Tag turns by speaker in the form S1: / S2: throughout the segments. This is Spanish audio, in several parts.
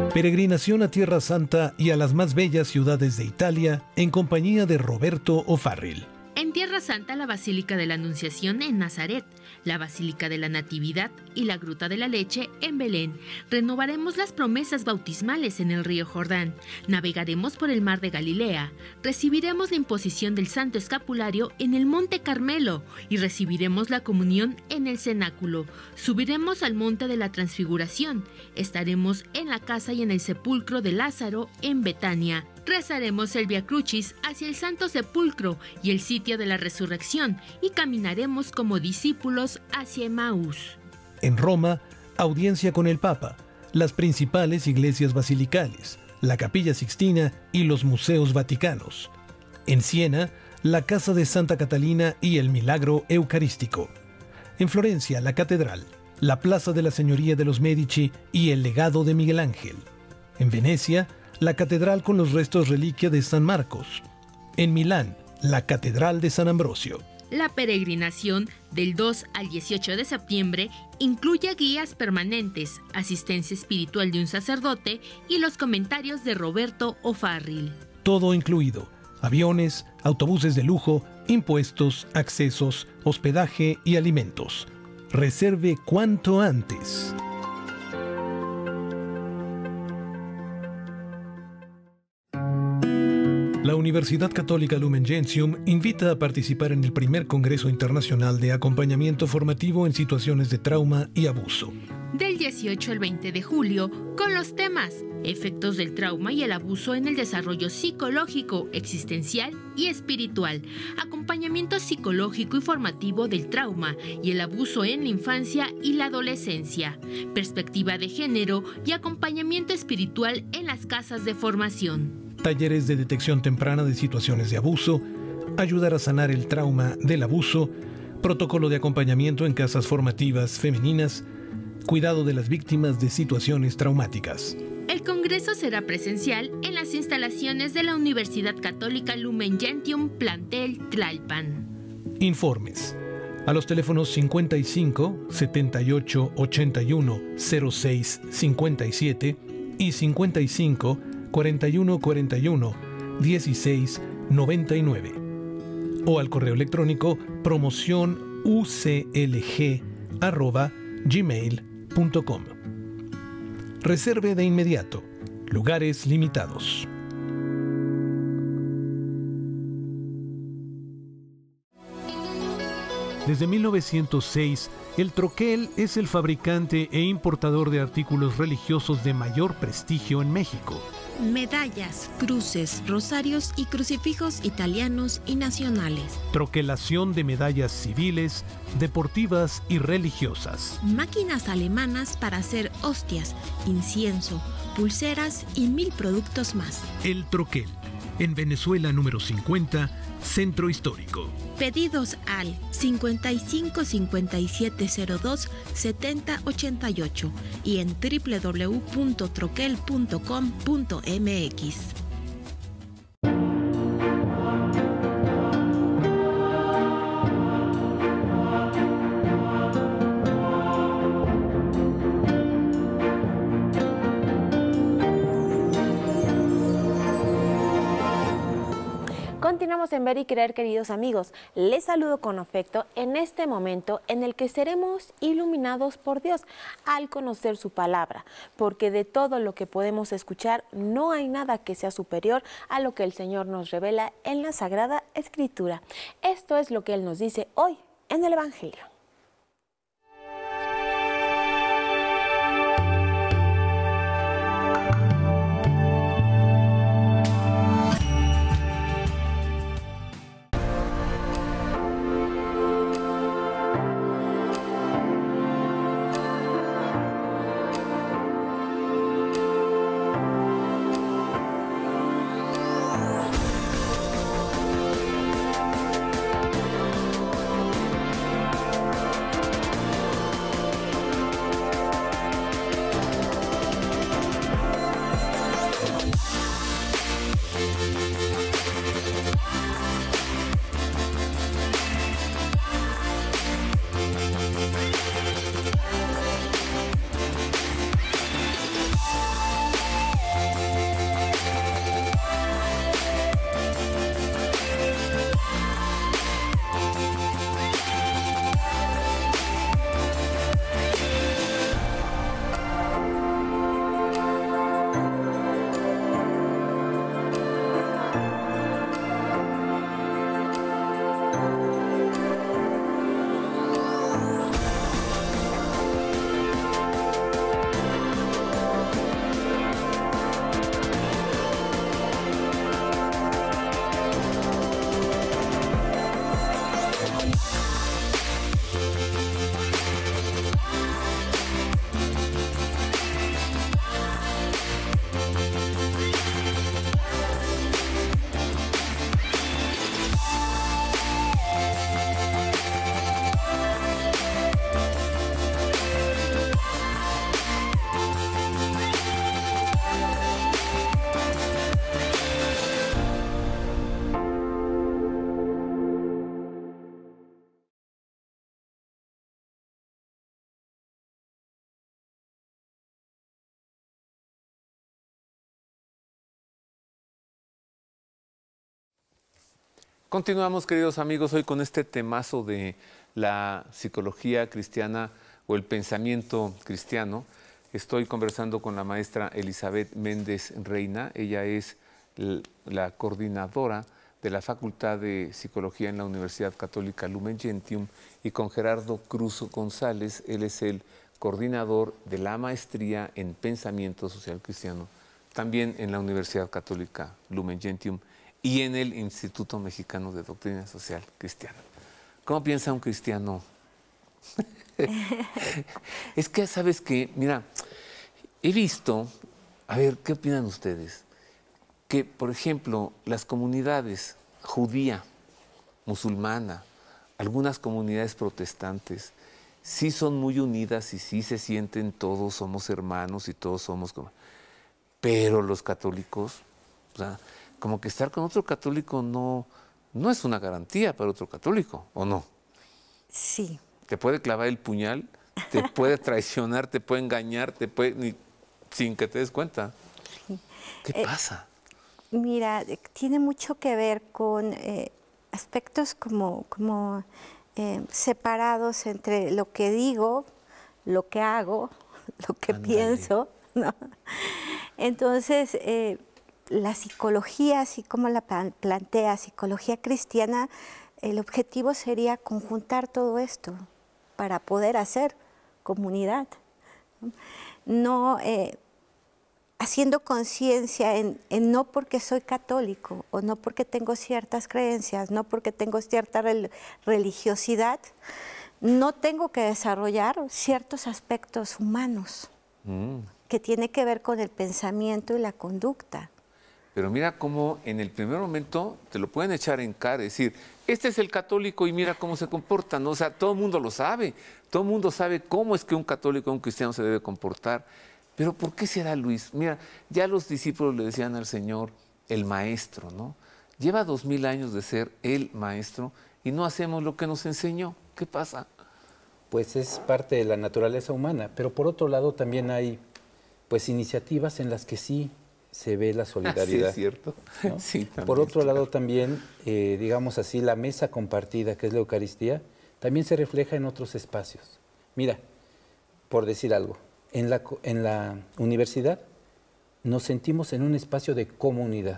S1: Peregrinación a Tierra Santa y a las más bellas ciudades de Italia en compañía de Roberto O'Farrill.
S2: En Tierra Santa, la Basílica de la Anunciación en Nazaret, la Basílica de la Natividad y la Gruta de la Leche en Belén. Renovaremos las promesas bautismales en el río Jordán. Navegaremos por el mar de Galilea. Recibiremos la imposición del Santo Escapulario en el Monte Carmelo y recibiremos la comunión en el cenáculo. Subiremos al Monte de la Transfiguración. Estaremos en la casa y en el sepulcro de Lázaro en Betania. Rezaremos el Via Crucis hacia el Santo Sepulcro y el sitio de la resurrección y caminaremos como discípulos hacia Emaús.
S1: En Roma, audiencia con el Papa, las principales iglesias basilicales, la Capilla Sixtina y los museos vaticanos. En Siena, la Casa de Santa Catalina y el Milagro Eucarístico. En Florencia, la Catedral, la Plaza de la Señoría de los Medici y el legado de Miguel Ángel. En Venecia, la catedral con los restos reliquia de San Marcos. En Milán, la Catedral de San Ambrosio.
S2: La peregrinación del 2 al 18 de septiembre incluye guías permanentes, asistencia espiritual de un sacerdote y los comentarios de Roberto O'Farrill.
S1: Todo incluido: aviones, autobuses de lujo, impuestos, accesos, hospedaje y alimentos. Reserve cuanto antes. La Universidad Católica Lumen Gentium invita a participar en el primer Congreso Internacional de Acompañamiento Formativo en Situaciones de Trauma y Abuso.
S2: Del 18 al 20 de julio, con los temas Efectos del trauma y el abuso en el desarrollo psicológico, existencial y espiritual, acompañamiento psicológico y formativo del trauma y el abuso en la infancia y la adolescencia, perspectiva de género y acompañamiento espiritual en las casas de formación.
S1: Talleres de detección temprana de situaciones de abuso, ayudar a sanar el trauma del abuso, protocolo de acompañamiento en casas formativas femeninas, cuidado de las víctimas de situaciones traumáticas.
S2: El congreso será presencial en las instalaciones de la Universidad Católica Lumen Gentium, plantel Tlalpan.
S1: Informes a los teléfonos 55 78 81 06 57 y 55 41 41 16 99 o al correo electrónico promocionuclg@gmail.com. Reserve de inmediato. Lugares limitados. Desde 1906, el Troquel es el fabricante e importador de artículos religiosos de mayor prestigio en México.
S3: Medallas, cruces, rosarios y crucifijos italianos y nacionales.
S1: Troquelación de medallas civiles, deportivas y religiosas.
S3: Máquinas alemanas para hacer hostias, incienso, pulseras y 1000 productos más.
S1: El Troquel, en Venezuela número 50, Centro Histórico.
S3: Pedidos al 55 5702 7088 y en www.troquel.com.mx.
S4: Continuamos en Ver y Creer, queridos amigos. Les saludo con afecto en este momento en el que seremos iluminados por Dios al conocer su palabra, porque de todo lo que podemos escuchar no hay nada que sea superior a lo que el Señor nos revela en la Sagrada Escritura. Esto es lo que Él nos dice hoy en el Evangelio.
S5: Continuamos, queridos amigos, hoy con este temazo de la psicología cristiana o el pensamiento cristiano. Estoy conversando con la maestra Elizabeth Méndez Reina. Ella es la coordinadora de la Facultad de Psicología en la Universidad Católica Lumen Gentium, y con Gerardo Cruz González. Él es el coordinador de la maestría en Pensamiento Social Cristiano, también en la Universidad Católica Lumen Gentium y en el Instituto Mexicano de Doctrina Social Cristiana. ¿Cómo piensa un cristiano? Es que, ¿sabes qué? Mira, he visto, a ver, ¿qué opinan ustedes? Que, por ejemplo, las comunidades judía, musulmana, algunas comunidades protestantes, sí son muy unidas y sí se sienten todos somos hermanos y todos somos como... Pero los católicos, o sea, como que estar con otro católico no es una garantía para otro católico, ¿o no?
S6: Sí.
S5: Te puede clavar el puñal, te puede traicionar, te puede engañar, sin que te des cuenta.
S6: Sí.
S5: ¿Qué pasa?
S6: Mira, tiene mucho que ver con aspectos como separados entre lo que digo, lo que hago, lo que pienso, ¿no? Entonces, la psicología, así como la plantea psicología cristiana, el objetivo sería conjuntar todo esto para poder hacer comunidad, no haciendo conciencia en no porque soy católico o no porque tengo ciertas creencias, no porque tengo cierta religiosidad, no tengo que desarrollar ciertos aspectos humanos que tiene que ver con el pensamiento y la conducta.
S5: Pero mira cómo en el primer momento te lo pueden echar en cara, decir, este es el católico y mira cómo se comporta, ¿no? O sea, todo el mundo lo sabe, todo el mundo sabe cómo es que un católico o un cristiano se debe comportar. Pero ¿por qué será, Luis? Mira, ya los discípulos le decían al Señor, el maestro, ¿no? Lleva 2000 años de ser el maestro y no hacemos lo que nos enseñó. ¿Qué pasa?
S7: Pues es parte de la naturaleza humana, pero por otro lado también hay pues iniciativas en las que sí se ve la solidaridad.
S5: Sí, es cierto.
S7: ¿No?
S5: Sí, también,
S7: por otro
S5: claro.
S7: lado también, digamos así, la mesa compartida, que es la Eucaristía, también se refleja en otros espacios. Mira, por decir algo, en la universidad nos sentimos en un espacio de comunidad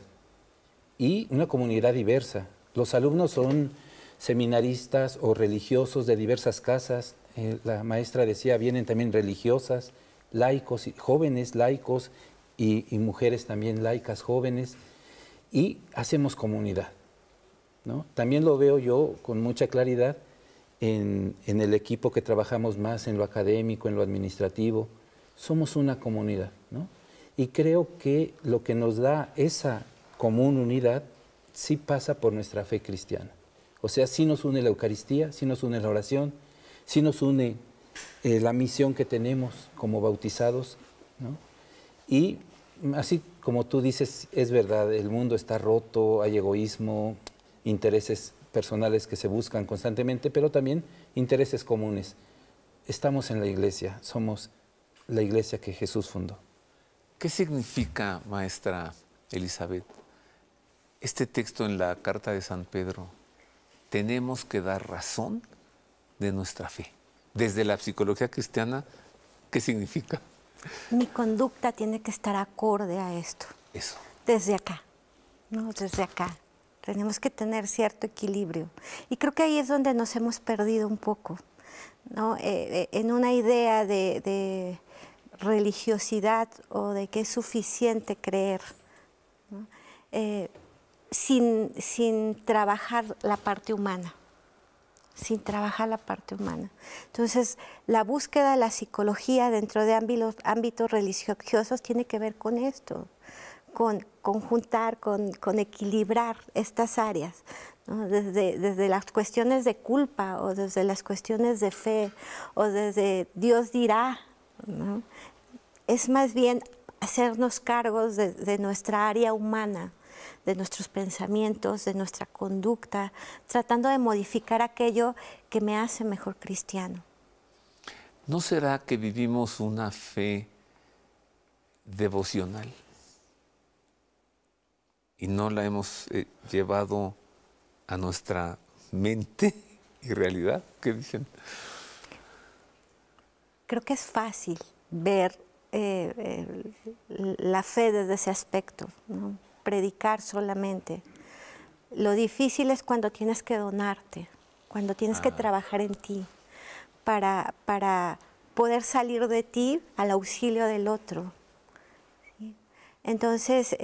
S7: y una comunidad diversa. Los alumnos son seminaristas o religiosos de diversas casas. La maestra decía, vienen también religiosas, laicos, jóvenes laicos y mujeres también laicas jóvenes, y hacemos comunidad, ¿no? También lo veo yo con mucha claridad en el equipo que trabajamos más en lo académico, en lo administrativo. Somos una comunidad, ¿no? Y creo que lo que nos da esa común unidad sí pasa por nuestra fe cristiana. O sea, sí nos une la Eucaristía, sí nos une la oración, sí nos une la misión que tenemos como bautizados, ¿no? Y así como tú dices, es verdad, el mundo está roto, hay egoísmo, intereses personales que se buscan constantemente, pero también intereses comunes. Estamos en la iglesia, somos la iglesia que Jesús fundó.
S5: ¿Qué significa, maestra Elizabeth, este texto en la carta de San Pedro? Tenemos que dar razón de nuestra fe. Desde la psicología cristiana, ¿qué significa?
S6: Mi conducta tiene que estar acorde a esto.
S5: Eso.
S6: Desde acá, ¿no? Desde acá. Tenemos que tener cierto equilibrio. Y creo que ahí es donde nos hemos perdido un poco, ¿no? En una idea de religiosidad o de que es suficiente creer, ¿no? Sin trabajar la parte humana. Sin trabajar la parte humana. Entonces, la búsqueda de la psicología dentro de ámbitos religiosos tiene que ver con esto, con conjuntar, con equilibrar estas áreas, ¿no? Desde las cuestiones de culpa o desde las cuestiones de fe o desde Dios dirá, ¿no? Es más bien hacernos cargos de nuestra área humana, de nuestros pensamientos, de nuestra conducta, tratando de modificar aquello que me hace mejor cristiano.
S5: ¿No será que vivimos una fe devocional y no la hemos llevado a nuestra mente y realidad? ¿Qué dicen?
S6: Creo que es fácil ver la fe desde ese aspecto, ¿no? Predicar solamente. Lo difícil es cuando tienes que donarte, cuando tienes que trabajar en ti para poder salir de ti al auxilio del otro. ¿Sí? Entonces,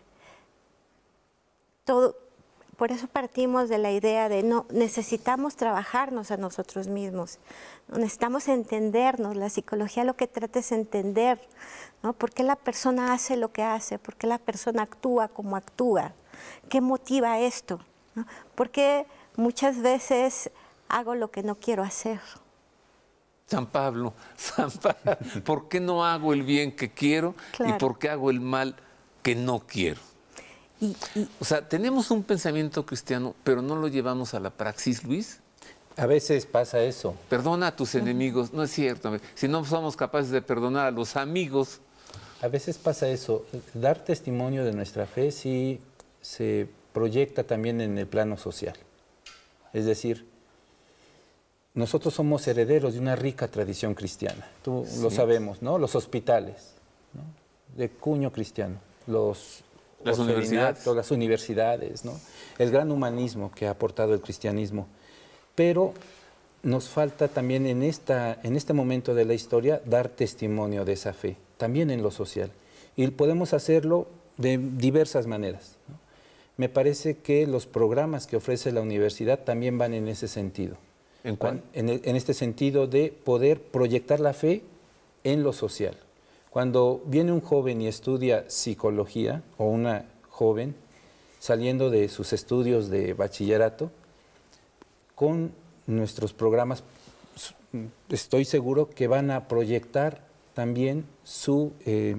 S6: por eso partimos de la idea de no necesitamos trabajarnos a nosotros mismos, necesitamos entendernos. La psicología lo que trata es entender, ¿no? ¿Por qué la persona hace lo que hace? ¿Por qué la persona actúa como actúa? ¿Qué motiva esto? ¿No? ¿Por qué muchas veces hago lo que no quiero hacer?
S5: San Pablo, ¿por qué no hago el bien que quiero y por qué hago el mal que no quiero? O sea, tenemos un pensamiento cristiano, pero no lo llevamos a la praxis, Luis.
S7: A veces pasa eso.
S5: Perdona a tus enemigos, no es cierto. Si no somos capaces de perdonar a los amigos.
S7: A veces pasa eso. Dar testimonio de nuestra fe sí se proyecta también en el plano social. Es decir, nosotros somos herederos de una rica tradición cristiana. Tú lo sabemos, ¿no? Los hospitales, ¿no? De cuño cristiano, las universidades, ¿no? El gran humanismo que ha aportado el cristianismo. Pero nos falta también en este momento de la historia dar testimonio de esa fe, también en lo social. Y podemos hacerlo de diversas maneras, ¿no? Me parece que los programas que ofrece la universidad también van en ese sentido.
S5: ¿En cuál?
S7: En este sentido de poder proyectar la fe en lo social. Cuando viene un joven y estudia psicología, o una joven saliendo de sus estudios de bachillerato, con nuestros programas estoy seguro que van a proyectar también su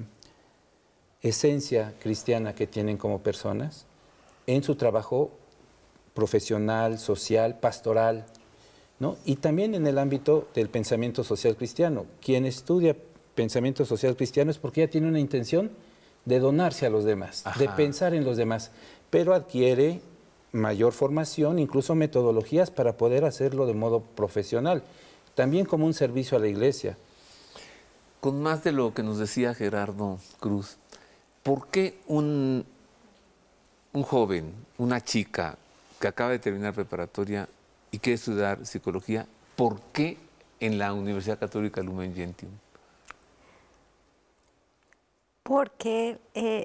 S7: esencia cristiana que tienen como personas en su trabajo profesional, social, pastoral, ¿no? Y también en el ámbito del pensamiento social cristiano. Quien estudia pensamiento social cristiano es porque ya tiene una intención de donarse a los demás, de pensar en los demás, pero adquiere mayor formación, incluso metodologías para poder hacerlo de modo profesional, también como un servicio a la iglesia.
S5: Con más de lo que nos decía Gerardo Cruz, ¿por qué un joven, una chica que acaba de terminar preparatoria y quiere estudiar psicología, por qué en la Universidad Católica Lumen Gentium?
S6: Porque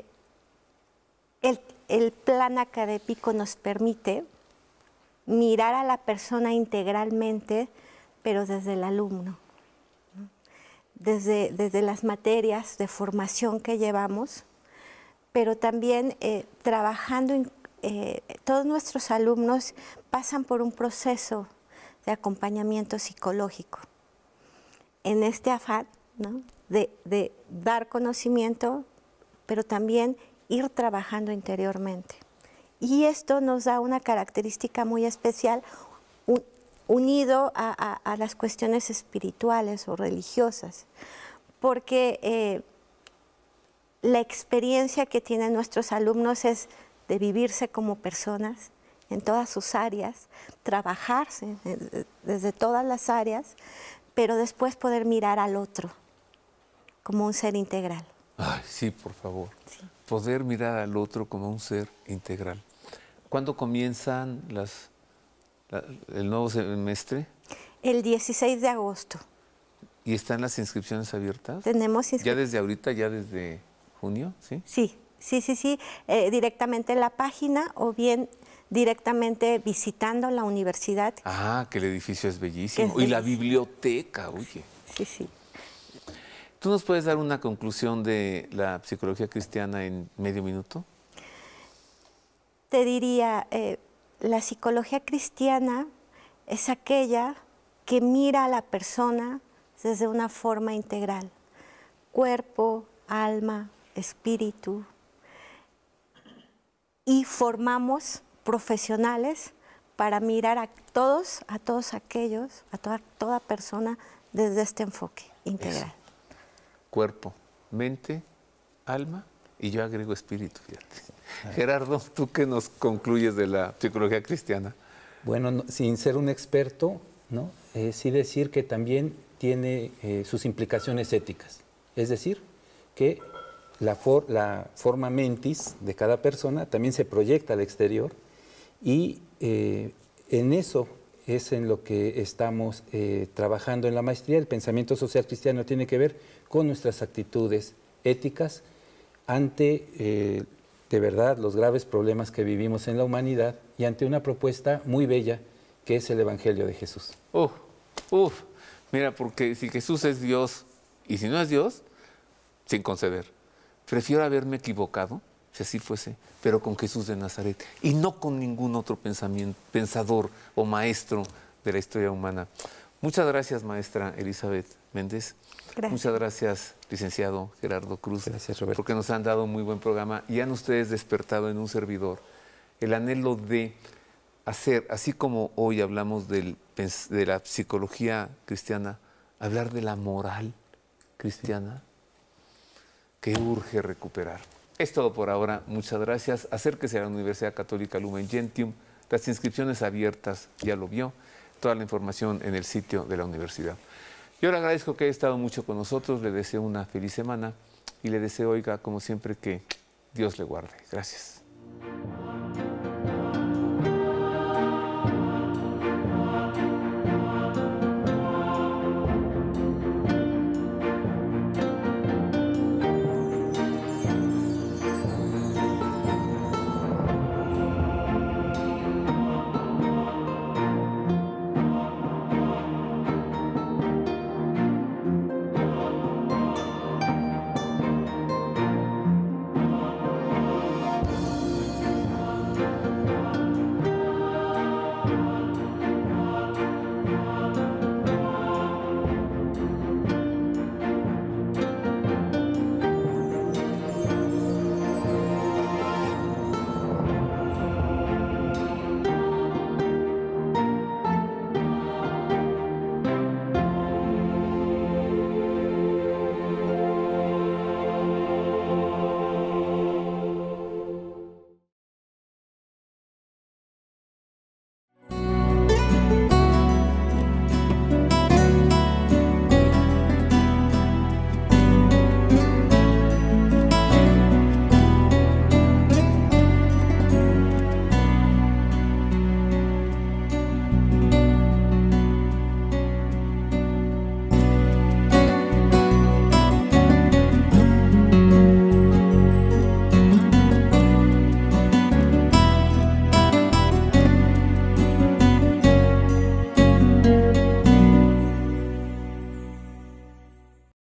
S6: el plan académico nos permite mirar a la persona integralmente, pero desde el alumno, ¿no? Desde las materias de formación que llevamos, pero también trabajando, todos nuestros alumnos pasan por un proceso de acompañamiento psicológico. En este afán, ¿no? de dar conocimiento, pero también ir trabajando interiormente. Y esto nos da una característica muy especial, unido a las cuestiones espirituales o religiosas, porque la experiencia que tienen nuestros alumnos es de vivirse como personas en todas sus áreas, trabajarse desde todas las áreas, pero después poder mirar al otro como un ser integral.
S5: Ay, sí, por favor. Sí. Poder mirar al otro como un ser integral. ¿Cuándo comienzan el nuevo semestre?
S6: El 16 de agosto.
S5: ¿Y están las inscripciones abiertas?
S6: Tenemos inscripciones.
S5: ¿Ya desde ahorita, ya desde junio? Sí.
S6: Sí. Directamente en la página o bien directamente visitando la universidad.
S5: Ah, que el edificio es bellísimo. Y la biblioteca, oye.
S6: Sí.
S5: ¿Tú nos puedes dar una conclusión de la psicología cristiana en medio minuto?
S6: Te diría, la psicología cristiana es aquella que mira a la persona desde una forma integral. Cuerpo, alma, espíritu. Y formamos profesionales para mirar a todos aquellos, a toda persona desde este enfoque integral.
S5: Eso. Cuerpo, mente, alma y yo agrego espíritu, fíjate. Gerardo, ¿tú qué nos concluyes de la psicología cristiana?
S7: Bueno, sin ser un experto, ¿no? Sí decir que también tiene sus implicaciones éticas. Es decir, que la forma mentis de cada persona también se proyecta al exterior y en eso es en lo que estamos trabajando en la maestría. El pensamiento social cristiano tiene que ver con nuestras actitudes éticas ante, de verdad, los graves problemas que vivimos en la humanidad y ante una propuesta muy bella que es el Evangelio de Jesús.
S5: Mira, porque si Jesús es Dios y si no es Dios, sin conceder. Prefiero haberme equivocado, si así fuese, pero con Jesús de Nazaret y no con ningún otro pensador o maestro de la historia humana. Muchas gracias, maestra Elizabeth Méndez.
S6: Gracias.
S5: Muchas gracias, licenciado Gerardo Cruz.
S7: Gracias, Roberto.
S5: Porque nos han dado un muy buen programa y han ustedes despertado en un servidor el anhelo de hacer, así como hoy hablamos de la psicología cristiana, hablar de la moral cristiana que urge recuperar. Es todo por ahora. Muchas gracias. Acérquese a la Universidad Católica Lumen Gentium. Las inscripciones abiertas, ya lo vio. Toda la información en el sitio de la universidad. Yo le agradezco que haya estado mucho con nosotros. Le deseo una feliz semana y le deseo, oiga, como siempre, que Dios le guarde. Gracias.